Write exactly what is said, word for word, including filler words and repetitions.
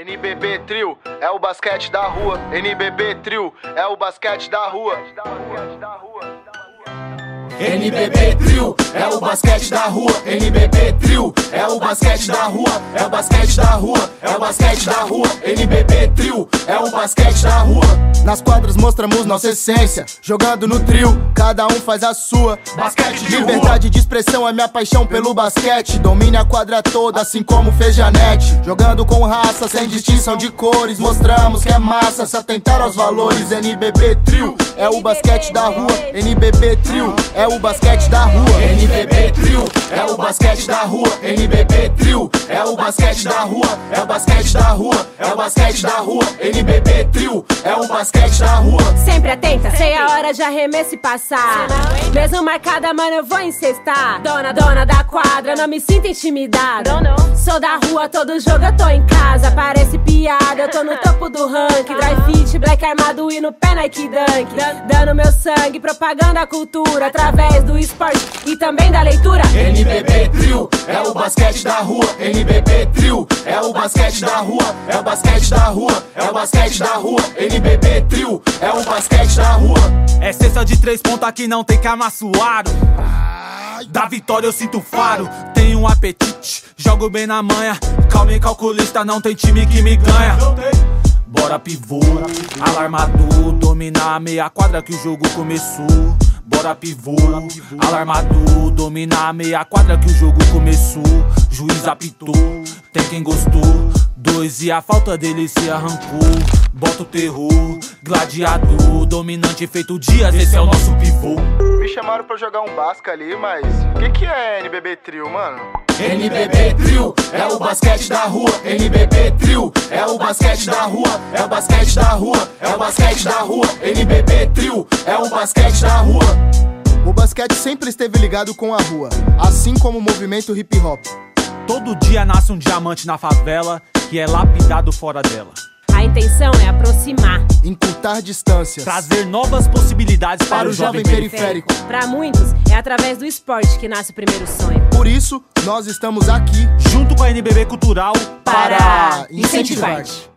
N B B Trio é o basquete da rua. N B B Trio é o basquete da rua. N B B Trio é o basquete da rua. N B B Trio é o basquete da rua. É o basquete da rua. É o basquete da rua. N B B Trio é o basquete da rua. Nas quadras mostramos nossa essência, jogando no trio, cada um faz a sua. Basquete de Liberdade de expressão é minha paixão pelo basquete. Domine a quadra toda, assim como fez Janete. Jogando com raça, sem distinção de cores, mostramos que é massa, se atentar aos valores. N B B Trio é o basquete da rua. N B B Trio é o basquete da rua. N B B Trio é o basquete da rua. N B B Trio é o basquete da rua. É o basquete da rua. É o basquete da rua. N B B Trio é o basquete da rua. Sempre atenta, sei a hora de arremesso e passar. Mesmo marcada, mano, eu vou incestar. Dona, dona da quadra, não me sinto intimidada. Sou da rua, todo jogo eu tô em casa. Parece piada, eu tô no topo do ranking. Dry fit, black armado e no pé Nike Dunk. Dando meu sangue, propagando a cultura através do esporte e também da leitura. N B B Trio é o basquete da rua. N B B Trio é o basquete da rua. É o basquete da rua. É o basquete da rua. N B B Trio é o basquete da rua. É cesta de três pontos aqui, não tem camassuaro. Da vitória eu sinto faro. Tenho um apetite, jogo bem na manha. Calma e calculista, não tem time que me ganha. Bora pivô, alarmado, dominar a meia quadra que o jogo começou. Bora pivô, alarmado, dominar a meia quadra que o jogo começou. Juiz apitou, tem quem gostou. Dois e a falta dele se arrancou. Bota o terror, gladiador, dominante feito Dias, esse é o nosso pivô. Me chamaram pra jogar um basca ali, mas o que que é N B B Trio, mano? N B B Trio é o basquete da rua. N B B Trio é o basquete da rua. É o basquete da rua. É o basquete da rua. N B B Trio é o basquete da rua. O basquete sempre esteve ligado com a rua, assim como o movimento hip hop. Todo dia nasce um diamante na favela que é lapidado fora dela. A intenção é aproximar, encurtar distâncias, trazer novas possibilidades para, para o jovem periférico. periférico. Para muitos, é através do esporte que nasce o primeiro sonho. Por isso, nós estamos aqui, junto com a N B B Cultural, para incentivar-te.